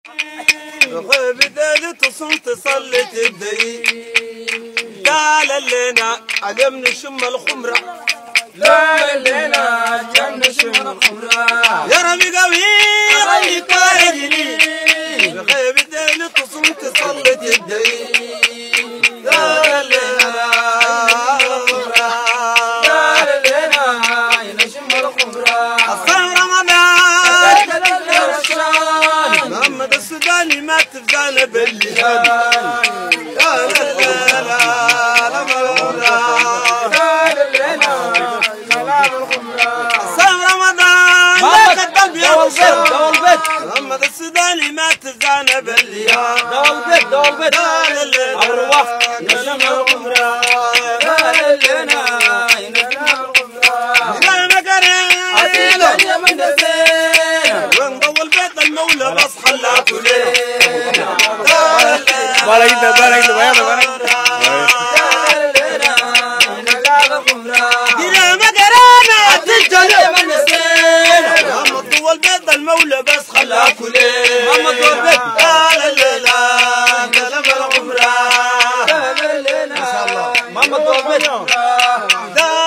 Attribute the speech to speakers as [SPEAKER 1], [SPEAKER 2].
[SPEAKER 1] بدأت تصوم تصلي تبدأي قال لنا عدم نشم الخمرة
[SPEAKER 2] لا لنا جم نشم الخمرة
[SPEAKER 1] يا ربي قوي غيك رجلي بدأت تصوم تصلي تبدأي قال لنا
[SPEAKER 2] نشم الخمرة
[SPEAKER 1] أصلا رمضان محمد السوداني ما تفزان بالليل محمد السوداني ما تزعنا بالليال
[SPEAKER 2] دول البيت الرواف نشم الخمرة لنا نشم الخمرة
[SPEAKER 1] يا مكرين
[SPEAKER 2] يا من دسين
[SPEAKER 1] وين ضو البيت المولى بس خلاكوا ليه المولى بس خلاكوا ليه
[SPEAKER 2] محمد البيت
[SPEAKER 1] لا لا لا كلام العمره
[SPEAKER 2] ما شاء الله محمد البيت